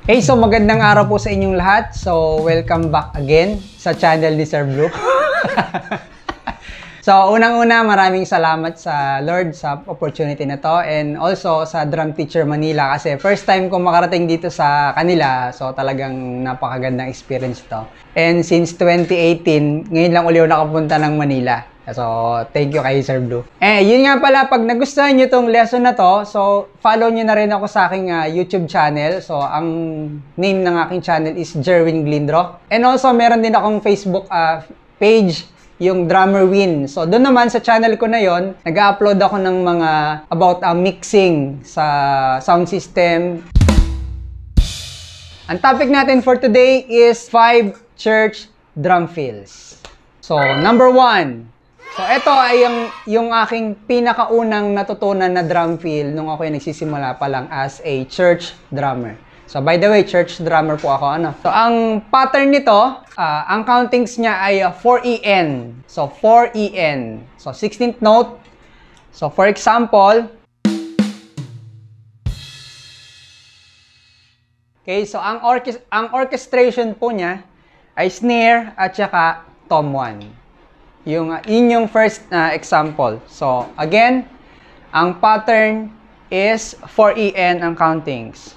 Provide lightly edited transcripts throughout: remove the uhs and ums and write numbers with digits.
Hey, so magandang araw po sa inyong lahat. So, welcome back again sa channel ni Sir Blue. So, unang-una, maraming salamat sa Lord sa opportunity na to and also sa Drum Teacher Manila kasi first time ko makarating dito sa kanila. So, talagang napakagandang experience to. And since 2018, ngayon lang ulit ako nakapunta ng Manila. So, thank you kay Sir Blue. Yun nga pala, pag nagustuhan nyo tong lesson na to, so, follow nyo na rin ako sa aking YouTube channel. So, ang name ng aking channel is Jerwin Glindro. And also, meron din akong Facebook page, yung Drummer Win. So, doon naman sa channel ko na yon, nag-upload ako ng mga about mixing sa sound system. Ang topic natin for today is 5 church drum fills. So, number 1. So, ito ay yung aking pinakaunang natutunan na drum fill nung ako ay nagsisimula pa lang as a church drummer. So, by the way, church drummer po ako. So, ang pattern nito, ang countings niya ay 4EN. So, 4EN. So, 16th note. So, for example, okay, so ang orchestration po niya ay snare at saka tom 1. Yun yung first example. So, again, ang pattern is 4EN ang countings.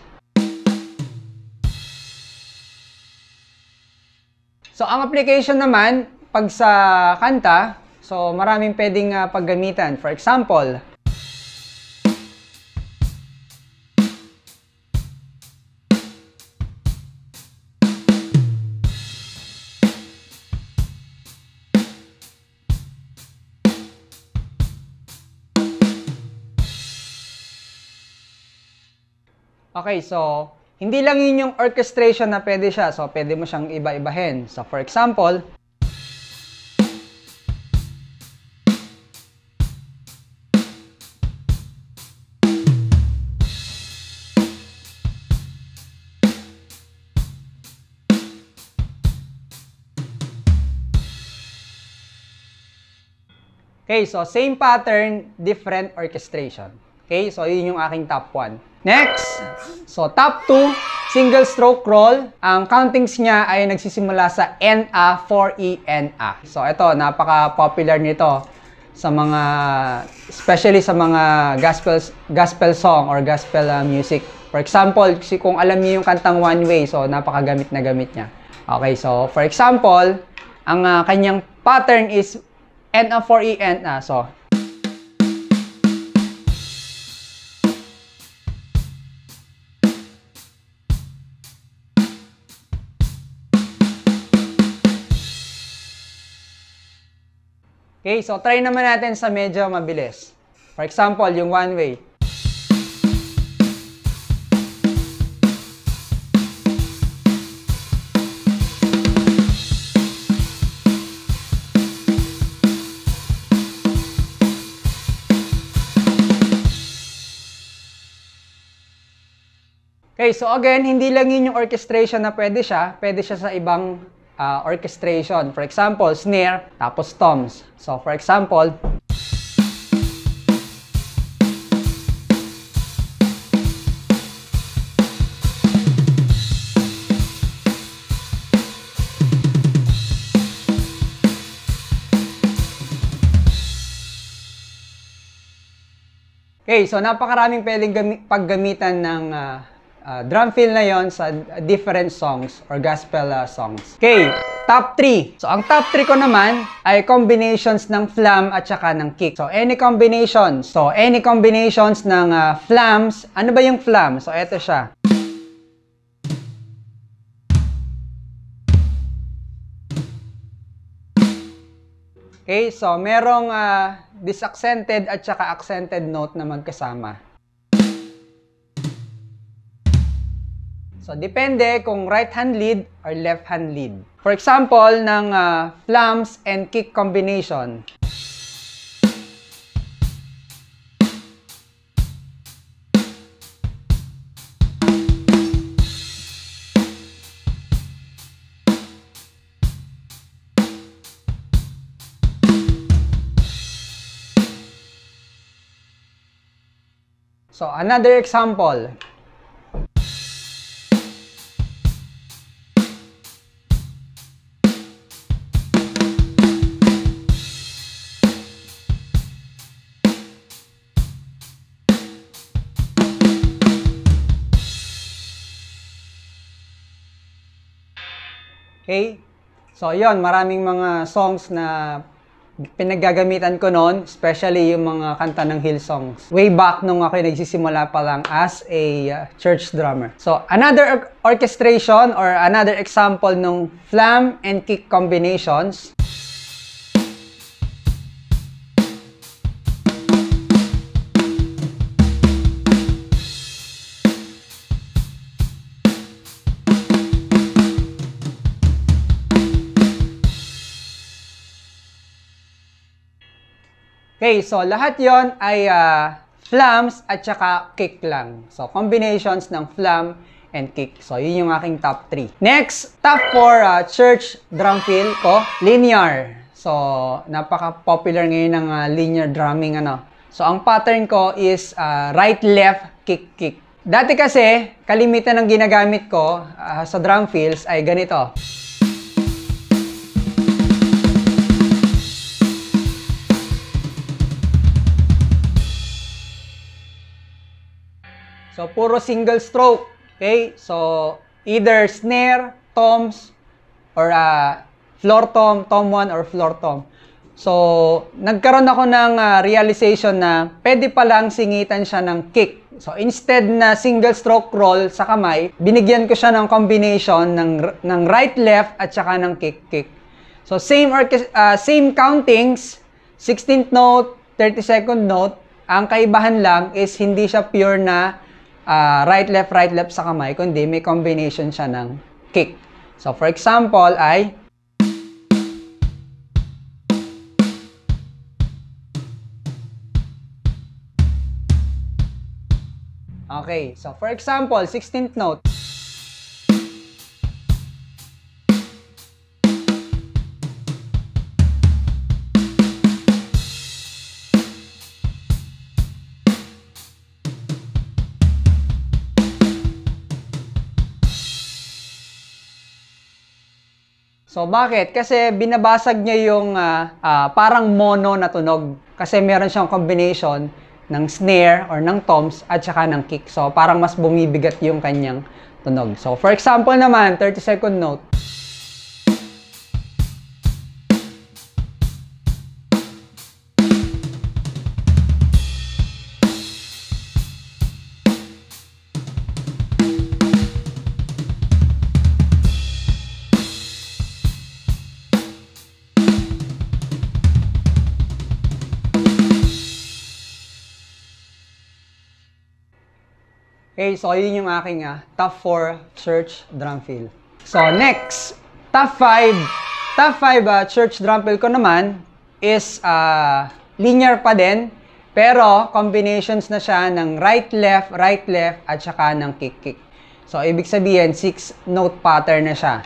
So, ang application naman, pag sa kanta, so maraming pwedeng paggamitan. For example, okay, so hindi lang yun yung orchestration na pwede siya. So, pwede mo siyang iba-ibahin. So, for example, okay, so same pattern, different orchestration. Okay, so yun yung aking top 1. Next, so top 2, single stroke roll. Ang countings niya ay nagsisimula sa NA, 4E, NA. So ito, napaka-popular nito sa mga, especially sa mga gospel song or gospel music. For example, kung alam niyo yung kantang One Way, so napakagamit na gamit niya. Okay, so for example, ang kanyang pattern is NA, 4E, NA. So, okay, so try naman natin sa medyo mabilis. For example, yung One Way. Okay, so again, hindi lang yun yung orchestration na pwede siya sa ibang orchestration. For example, snare, tapos toms. So, for example, okay, so napakaraming pwedeng paggamitan ng drum fill na yon sa different songs or gospel songs. Okay, top 3. So, ang top 3 ko naman ay combinations ng flam at saka ng kick. So, any combinations. So, any combinations ng flams. Ano ba yung flam? So, eto siya. Okay, so merong disaccented at saka accented note na magkasama. So, depende kung right hand lead or left hand lead. For example, ng flams and kick combination. So, another example. Okay? So, yon, maraming mga songs na pinaggagamitan ko noon, especially yung mga kanta ng Hillsongs. Way back nung ako nagsisimula pa lang as a church drummer. So, another orchestration or another example nung flam and kick combinations. Okay, so lahat yon ay flams at saka kick lang. So, combinations ng flam and kick. So, yun yung aking top 3. Next, top 4 church drum fill ko, linear. So, napaka-popular ngayon ng linear drumming. So, ang pattern ko is right, left, kick, kick. Dati kasi, kalimitan ng ginagamit ko sa drum fills ay ganito. So, puro single stroke. Okay? So, either snare, toms, or floor tom, tom 1, or floor tom. So, nagkaroon ako ng realization na pwede palang singitan siya ng kick. So, instead na single stroke roll sa kamay, binigyan ko siya ng combination ng right, left, at saka ng kick, kick. So, same countings, 16th note, 32nd note. Ang kaibahan lang is hindi siya pure na right, left sa kamay, kundi may combination siya ng kick. So, for example, ay okay, so for example, 16th note. So, bakit? Kasi binabasag niya yung parang mono na tunog. Kasi meron siyang combination ng snare or ng toms at saka ng kick. So, parang mas bumibigat yung kanyang tunog. So, for example naman, 32nd note. Okay, so yun yung aking top 4 church drum fill. So next, top 5 church drum fill ko naman is linear pa din, pero combinations na siya ng right, left, at saka ng kick, kick. So ibig sabihin, 6 note pattern na siya.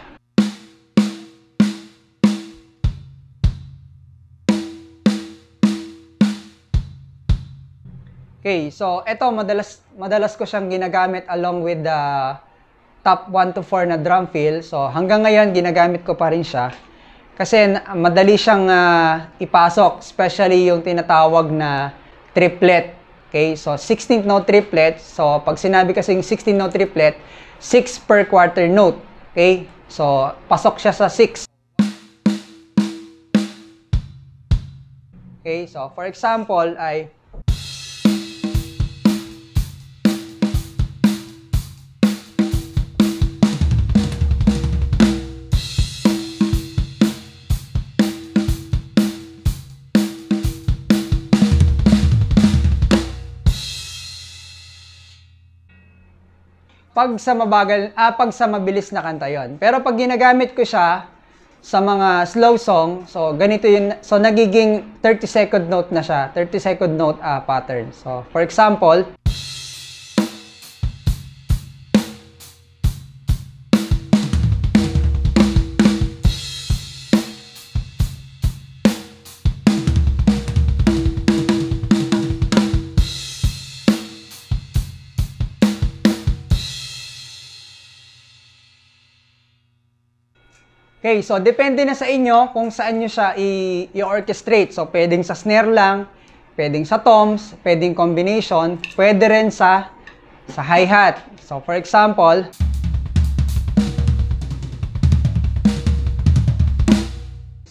Okay, so ito madalas ko siyang ginagamit along with the top 1 to 4 na drum fill. So hanggang ngayon ginagamit ko pa rin siya kasi madali siyang ipasok, especially yung tinatawag na triplet. Okay, so 16th note triplet. So pag sinabi kasing 16th note triplet, 6 per quarter note. Okay, so pasok siya sa 6. Okay, so for example ay pag sa mabilis na kanta yon. Pero pag ginagamit ko siya sa mga slow song, so ganito yun, so nagiging 32nd note na siya, 32nd note pattern. So for example, okay, so depende na sa inyo kung saan nyo siya i-orchestrate. So, pwedeng sa snare lang, pwedeng sa toms, pwedeng combination, pwede rin sa hi-hat. So, for example,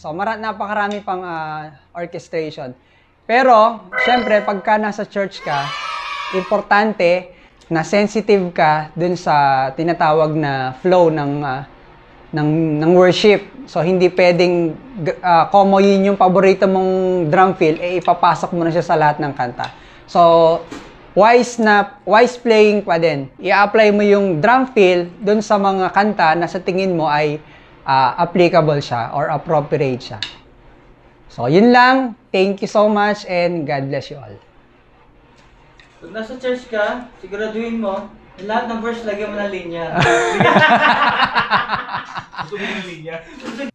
So, napakarami pang orchestration. Pero, syempre, pagka nasa church ka, importante na sensitive ka dun sa tinatawag na flow ng worship. So, hindi pwedeng como yun yung paborito mong drum fill, ipapasok mo na siya sa lahat ng kanta. So, wise playing pa din. I-apply mo yung drum fill dun sa mga kanta na sa tingin mo ay applicable siya or appropriate siya. So, yun lang. Thank you so much and God bless you all. Pag nasa church ka, siguraduhin mo, lahat ng verse lagyan mo ng linya. Gusto mo yung linya?